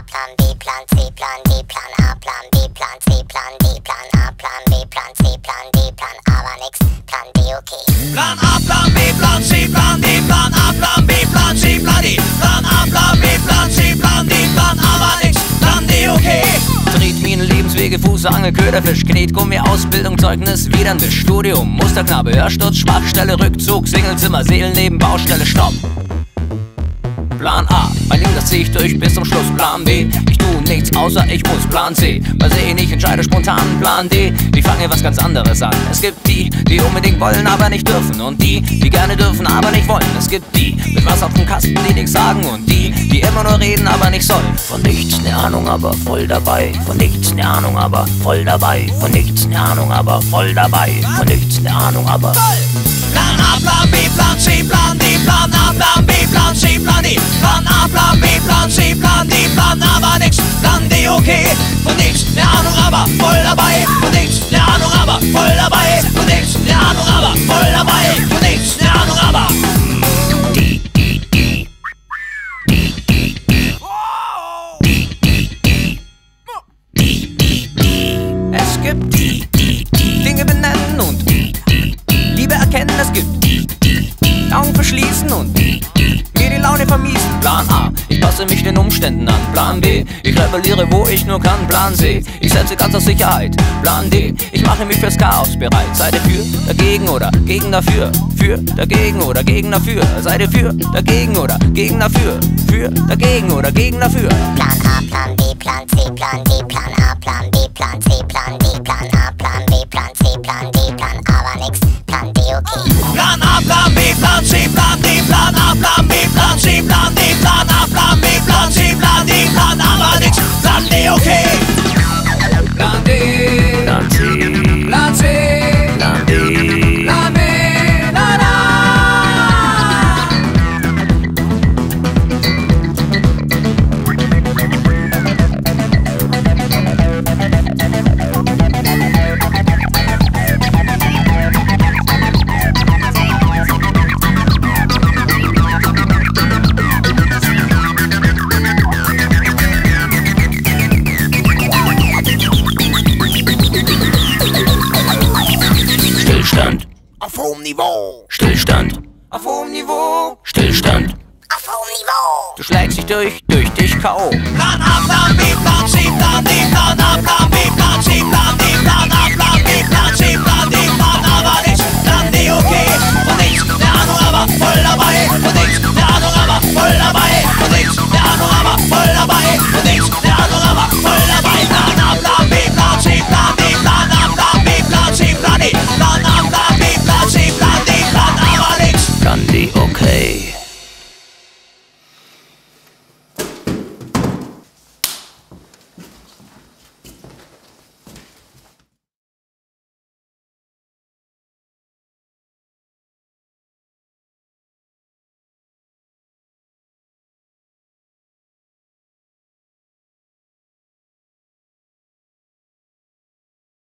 Plan B, Plan C, Plan D, Plan A, Plan B, Plan C, Plan D, Plan A, Plan B, Plan C, Plan D, Plan A war nix, Plan D okay. Plan A, Plan B, Plan C, Plan D, Plan A, Plan B, Plan C, Plan D, Plan A, Plan B, Plan C, Plan D, Plan A war nix, Plan D okay. Tretminen, Lebenswege, Fuß, Angel, Köderfisch, Knetgummi, Ausbildung, Zeugnis, Wiedernwisch, Studium, Musterknabe, Hörsturz, Schwachstelle, Rückzug, Singlezimmer, Seelenleben, Baustelle, Stopp. Plan A, mein Leben, das zieh ich durch bis zum Schluss. Plan B, ich tu nichts außer ich muss. Plan C, mal sehen, ich entscheide spontan. Plan D, die fangen was ganz anderes an. Es gibt die, die unbedingt wollen, aber nicht dürfen. Und die, die gerne dürfen, aber nicht wollen. Es gibt die, mit was auf dem Kasten, die nichts sagen. Und die, die immer nur reden, aber nicht sollen. Von nichts ne Ahnung, aber voll dabei. Von nichts ne Ahnung, aber voll dabei. Von nichts ne Ahnung, aber voll dabei. Von nichts ne Ahnung, aber Plan A, Plan B, Plan C, Plan D, Plan A, Plan B, Plan C, Plan D, Plan A, Plan B, Plan C, Plan D, Plan A war nix, Plan D okay. Von nichts ne Ahnung, aber voll dabei. Von nichts ne Ahnung, aber voll dabei. Von nichts ne Ahnung, aber voll dabei. Von nichts ne Ahnung, aber es gibt die Dinge benennen und Liebe erkennen. Es gibt die Augen verschließen und mir die Laune vermiesen. Plan A, ich passe mich den Umständen an. Plan B, ich rebelliere, wo ich nur kann. Plan C, ich setze ganz auf Sicherheit. Plan D, ich mache mich fürs Chaos bereit. Seid ihr für, dagegen oder gegen dafür? Für, dagegen oder gegen dafür? Seid ihr für, dagegen oder gegen dafür? Für, dagegen oder gegen dafür? Plan A, Plan B, Plan C, Plan D, Plan A, Plan B, Plan C, Plan D, Plan A, Plan B, Plan C, Plan D, Plan A war nix, Plan D okay. Plan A, Plan B, Plan C, Plan D, Plan A, Plan B, Plan C, Plan D, Plan A, Plan B, Plan C, Plan D, Plan A war nix, Plan D okay. Plan D, Plan C, Plan C, Plan D, Plan B, Plan A. Stillstand, Auf hohem Niveau. Stillstand, Auf hohem Niveau, Stillstand. Auf hohem Niveau. du schlägst dich durch dich K.O. Plan A, Plan B, Plan C, Plan D, Plan A, Plan B, Plan C, Plan D, Plan A, Plan B, Plan C, Plan D, Plan A war nix, Plan D okay. Von nichts ne Ahnung, aber voll dabei. Von nichts ne Ahnung, aber voll dabei. Von nichts ne Ahnung, aber voll dabei. Von nichts ne Ahnung, aber voll dabei. Plan A, Plan B, Plan C, Plan D, Plan A, Plan B, Plan C, Plan D, Plan A, Plan B, Plan C, Plan D, Plan A war nix. Plan D, okay.